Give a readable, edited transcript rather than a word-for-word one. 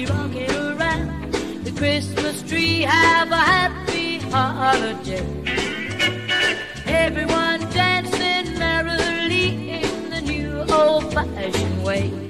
rocking around the Christmas tree. Have a happy holiday. Everyone dancing merrily in the new old-fashioned way.